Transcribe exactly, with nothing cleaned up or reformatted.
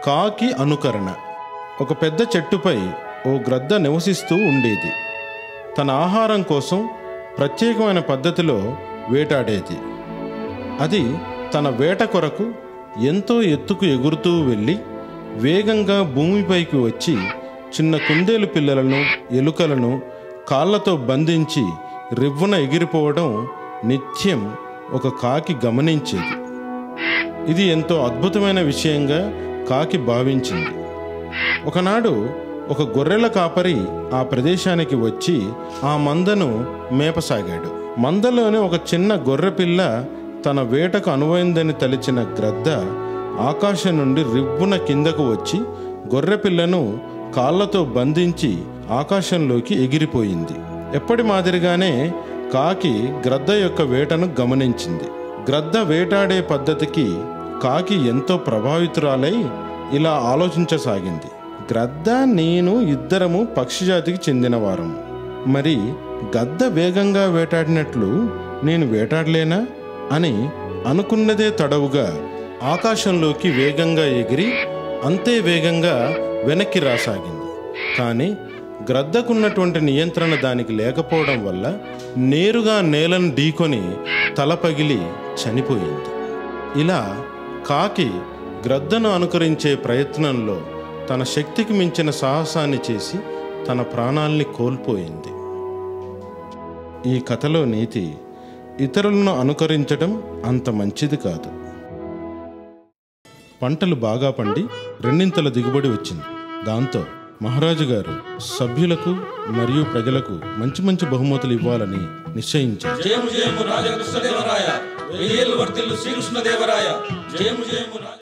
కాకి అనుకరణ. ఒక పెద్ద చెట్టుపై ఓ గ్రద్ద నివసిస్తూ ఉండేది. తన ఆహారం కోసం ప్రత్యేకమైన పద్ధతిలో వేటాడేది. అది తన వేట కొరకు ఎంతో ఎత్తుకు ఎగురుతూ వెళ్ళి వేగంగా భూమిపైకి వచ్చి చిన్న కుందేలు పిల్లలను, ఎలుకలను కాళ్ళతో బంధించి రివ్వున ఎగిరిపోవడం నిత్యం ఒక కాకి గమనించేది. ఇది ఎంతో అద్భుతమైన విషయంగా కాకి భావించింది. ఒకనాడు ఒక గొర్రెల కాపరి ఆ ప్రదేశానికి వచ్చి ఆ మందను మేపసాగాడు. మందలోని ఒక చిన్న గొర్రెపిల్ల తన వేటకు అనువైందని తలిచిన గ్రద్ద ఆకాశం నుండి రివ్వున కిందకు వచ్చి గొర్రెపిల్లను కాళ్ళతో బంధించి ఆకాశంలోకి ఎగిరిపోయింది. ఎప్పటి మాదిరిగానే కాకి గ్రద్ద యొక్క వేటను గమనించింది. గ్రద్ద వేటాడే పద్ధతికి కాకి ఎంతో ప్రభావితురాలై ఇలా ఆలోచించసాగింది. గ్రద్ద, నేను ఇద్దరము పక్షిజాతికి చెందినవారము. మరి గద్ద వేగంగా వేటాడినట్లు నేను వేటాడలేనా అని అనుకున్నదే తడవుగా ఆకాశంలోకి వేగంగా ఎగిరి అంతే వేగంగా వెనక్కి రాసాగింది. కానీ గ్రద్దకున్నటువంటి నియంత్రణ దానికి లేకపోవడం వల్ల నేరుగా నేలను ఢీకొని తల పగిలి చనిపోయింది. ఇలా కాకి గ్రద్దను అనుకరించే ప్రయత్నంలో తన శక్తికి మించిన సాహసాన్ని చేసి తన ప్రాణాల్ని కోల్పోయింది. ఈ కథలో నీతి, ఇతరులను అనుకరించడం అంత మంచిది కాదు. పంటలు బాగా పండి రెండింతల దిగుబడి వచ్చింది. దాంతో మహారాజు గారు సభ్యులకు మరియు ప్రజలకు మంచి మంచి బహుమతులు ఇవ్వాలని నిశ్చయించారు.